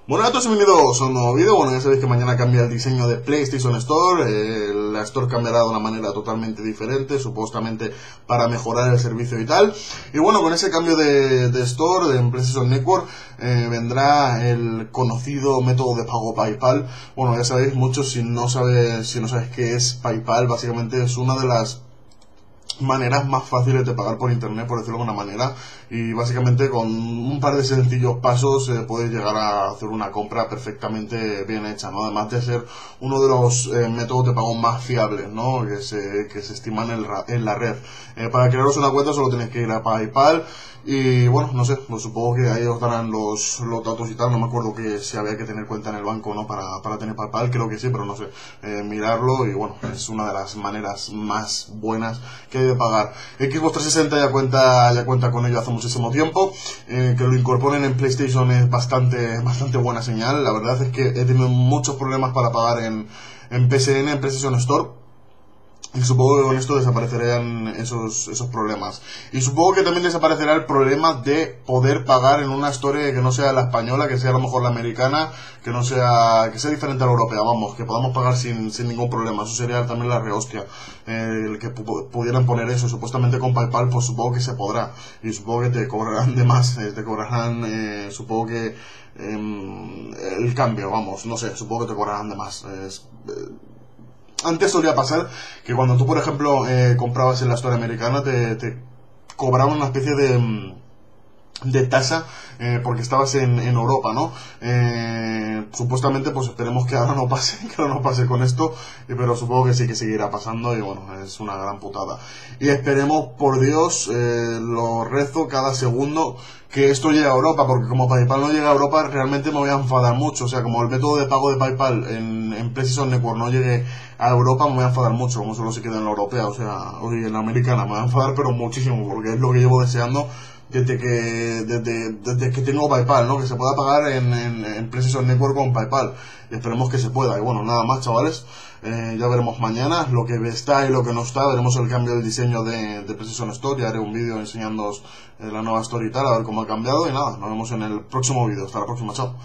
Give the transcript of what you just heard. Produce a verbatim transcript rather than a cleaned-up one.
Bueno, a todos bienvenidos a un nuevo vídeo. Bueno, ya sabéis que mañana cambia el diseño de PlayStation Store. eh, La Store cambiará de una manera totalmente diferente, supuestamente para mejorar el servicio y tal. Y bueno, con ese cambio de, de Store, de PlayStation Network, eh, vendrá el conocido método de pago PayPal. Bueno, ya sabéis, muchos, si no sabes, si no sabes qué es PayPal, básicamente es una de las maneras más fáciles de pagar por internet, por decirlo de alguna manera, y básicamente con un par de sencillos pasos eh, puedes llegar a hacer una compra perfectamente bien hecha, ¿no? Además de ser uno de los eh, métodos de pago más fiables, ¿no? Que se, que se estiman en, el, en la red. Eh, para crearos una cuenta solo tenéis que ir a PayPal y bueno, no sé, pues supongo que ahí os darán los, los datos y tal. No me acuerdo que si había que tener cuenta en el banco o no para, para tener PayPal, creo que sí, pero no sé, eh, mirarlo. Y bueno, es una de las maneras más buenas que hay de pagar. Xbox trescientos sesenta ya cuenta, ya cuenta con ello hace muchísimo tiempo. Eh, que lo incorporen en PlayStation es bastante, bastante buena señal. La verdad es que he tenido muchos problemas para pagar en, en P S N, en PlayStation Store. Y supongo que con esto desaparecerán esos, esos problemas. Y supongo que también desaparecerá el problema de poder pagar en una store que no sea la española, que sea a lo mejor la americana, que no sea, que sea diferente a la europea, vamos, que podamos pagar sin, sin ningún problema. Eso sería también la rehostia. Eh, el que pu pudieran poner eso, supuestamente con PayPal, pues supongo que se podrá. Y supongo que te cobrarán de más, eh, te cobrarán, eh, supongo que eh, el cambio, vamos, no sé, supongo que te cobrarán de más. Es, eh, Antes solía pasar que cuando tú, por ejemplo, eh, comprabas en la store americana, te, te cobraban una especie de, de tasa eh, porque estabas en, en Europa, ¿no? Eh, supuestamente, pues esperemos que ahora no pase, que ahora no pase con esto, eh, pero supongo que sí que seguirá pasando y bueno, es una gran putada. Y esperemos, por Dios, eh, lo rezo cada segundo, que esto llegue a Europa, porque como PayPal no llega a Europa, realmente me voy a enfadar mucho. O sea, como el método de pago de PayPal en, en PlayStation Network no llegue a Europa, me voy a enfadar mucho, como solo se queda en la europea, o sea, o en la americana, me voy a enfadar pero muchísimo, porque es lo que llevo deseando desde que desde, desde que tengo PayPal, ¿no? Que se pueda pagar en, en, en PlayStation Network con PayPal. Y esperemos que se pueda. Y bueno, nada más, chavales. Eh, ya veremos mañana lo que está y lo que no está. Veremos el cambio del diseño de, de PlayStation Store. Ya haré un vídeo enseñándoos eh, la nueva Store y tal, a ver cómo ha cambiado. Y nada, nos vemos en el próximo vídeo. Hasta la próxima, chao.